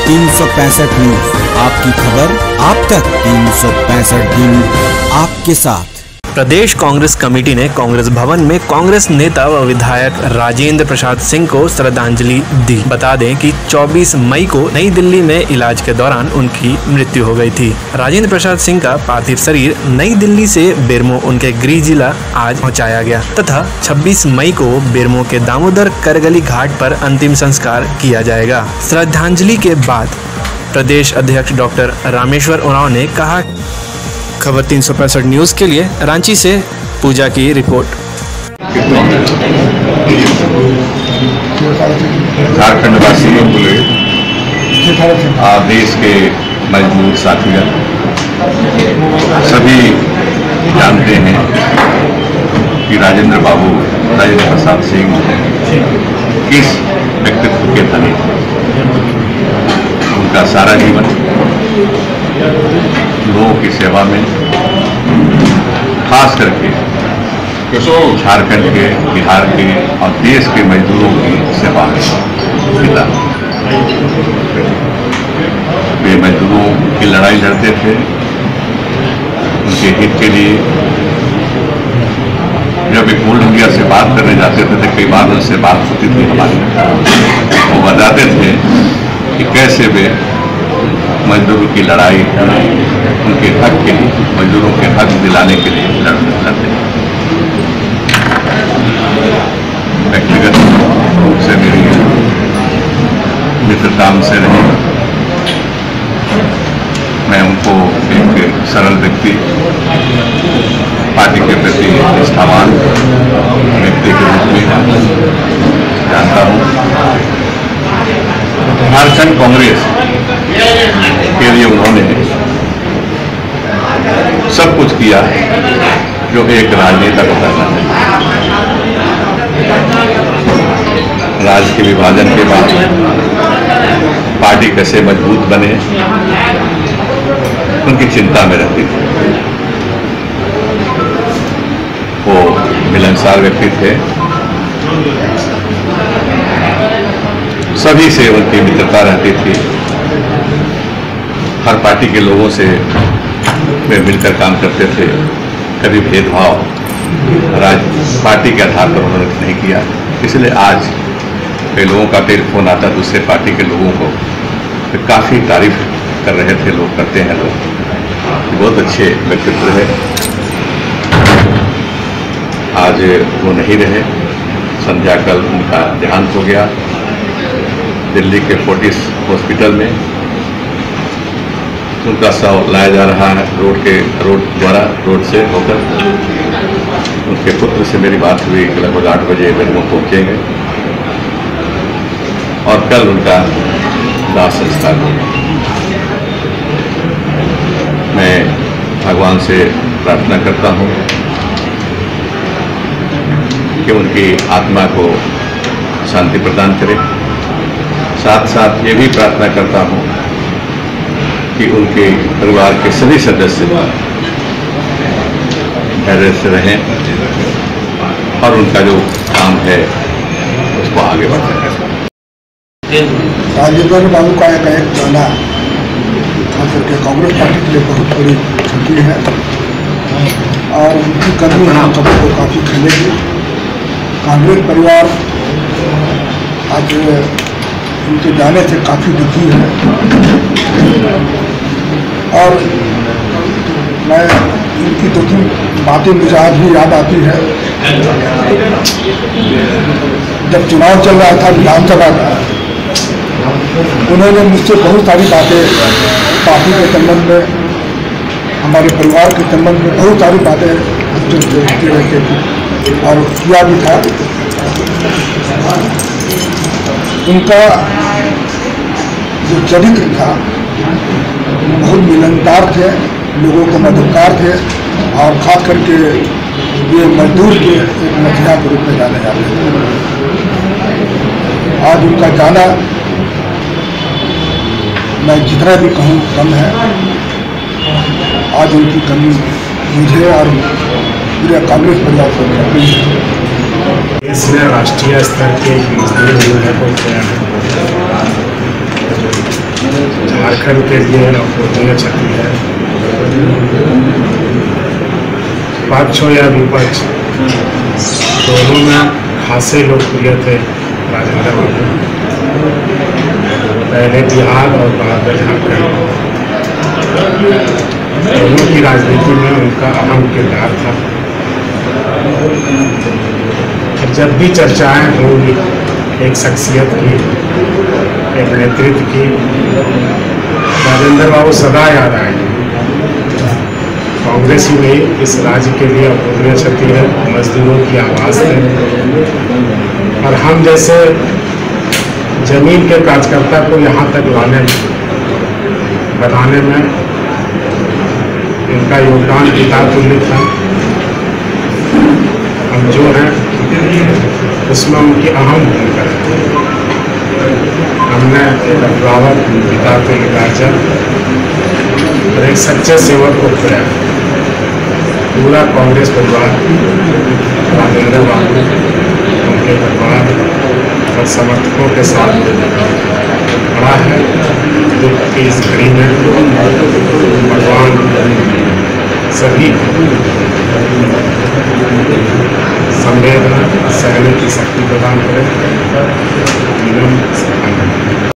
365 news, आपकी खबर आप तक। 365 दिन आपके साथ। प्रदेश कांग्रेस कमेटी ने कांग्रेस भवन में कांग्रेस नेता व विधायक राजेंद्र प्रसाद सिंह को श्रद्धांजलि दी। बता दें कि 24 मई को नई दिल्ली में इलाज के दौरान उनकी मृत्यु हो गई थी। राजेंद्र प्रसाद सिंह का पार्थिव शरीर नई दिल्ली से बेरमो उनके गृह जिला आज पहुंचाया गया तथा 26 मई को बेरमो के दामोदर करगली घाट पर अंतिम संस्कार किया जाएगा। श्रद्धांजलि के बाद प्रदेश अध्यक्ष डॉक्टर रामेश्वर उरांव ने कहा। खबर 365 न्यूज के लिए रांची से पूजा की रिपोर्ट। झारखंड वासियों के देश के मजदूर साथीगण सभी जानते हैं कि राजेंद्र प्रसाद सिंह किस व्यक्तित्व के धनी थे। उनका सारा जीवन लोगों की सेवा में, खास करके झारखंड के, बिहार के और देश के मजदूरों की सेवा में बिता। वे मजदूरों की लड़ाई लड़ते थे, उनके हित के लिए। जब एक ऑल इंडिया से बात करने जाते थे तो कई बार उनसे बात होती थी हमारी, वो बताते थे कि कैसे वे मजदूरों की लड़ाई, उनके हक के लिए, मजदूरों के हक दिलाने के लिए लड़ते। व्यक्तिगत रूप से मेरी मित्रता उनसे रही। मैं उनको एक सरल व्यक्ति, पार्टी के प्रति निष्ठावान व्यक्ति के रूप में जानता हूँ। झारखंड कांग्रेस के लिए उन्होंने सब कुछ किया जो एक राजनेता को करना चाहिए। राज्य के विभाजन के बाद पार्टी कैसे मजबूत बने, उनकी चिंता में रहती थी। वो मिलनसार व्यक्ति थे, सभी से उनकी मित्रता रहती थी। हर पार्टी के लोगों से वे मिलकर काम करते थे। कभी भेदभाव पार्टी के आधार पर उन्होंने नहीं किया। इसलिए आज कई लोगों का टेलीफोन आता दूसरे पार्टी के लोगों को, तो काफ़ी तारीफ कर रहे थे लोग, करते हैं लोग। बहुत अच्छे व्यक्तित्व है। आज वो नहीं रहे। संध्या कल उनका देहांत हो गया दिल्ली के फोर्टिस हॉस्पिटल में। उनका शव लाया जा रहा है रोड से होकर। उनके पुत्र से मेरी बात हुई कि लगभग 8 बजे बेरमो पहुँचेंगे और कल उनका दाह संस्कार होगा। मैं भगवान से प्रार्थना करता हूँ कि उनकी आत्मा को शांति प्रदान करे। साथ साथ ये भी प्रार्थना करता हूँ कि उनके परिवार के सभी सदस्य धैर्य से रहें और उनका जो काम है उसको आगे बढ़ाएं। राजेंद्र बाबू का एक गाना खास करके कांग्रेस पार्टी के लिए बहुत बड़ी क्षति है और उनकी कमी हम सबको काफ़ी खेलेगी। कांग्रेस परिवार आज उनके जाने से काफ़ी दुखी है और मैं उनकी दुखी बातें मुझे आज भी याद आती है। जब चुनाव चल रहा था विधानसभा का, उन्होंने मुझसे बहुत सारी बातें पार्टी के संबंध में, हमारे परिवार के संबंध में बहुत सारी बातें की रहती थी और किया भी था। उनका जो चरित्र था बहुत मिलनसार थे, लोगों को मददगार थे और खास करके ये मजदूर के एक मसीहा के रूप में जाने जाते थे। आज उनका जाना मैं जितना भी कहूँ कम है। आज उनकी कमी मुझे और पूरे कांग्रेस परिवार को है। इसमें राष्ट्रीय स्तर के मजदूर जो है झारखंड के लिए अपूर्णीय क्षति है। पक्ष हो या विपक्ष, दोनों में खासे लोकप्रिय थे राजेंद्र बाबू। पहले बिहार और बाद में झारखंड, दोनों की राजनीति में उनका अहम किरदार था। और जब भी चर्चाएं होंगी एक शख्सियत की, एक नेतृत्व की, राजेंद्र बाबू सदा याद आएंगे। कांग्रेस ही नहीं, इस राज्य के लिए अपूर्णीय क्षति है। मजदूरों की आवाज़ है और हम जैसे जमीन के कार्यकर्ता को यहाँ तक बनाने में इनका योगदान पिता तुल्य था। हम जो हैं उसमें उनकी अहम भूमिका है। हमने एक अभिभावक, पिता तुल्य गार्जियन और एक सच्चे सेवक को खोया। पूरा कांग्रेस परिवार राजेंद्र बाबू, उनके परिवार और समर्थकों के साथ खड़ा है। दुख की इस घड़ी में भगवान सभी संवेदना सहने की शक्ति प्रदान करें।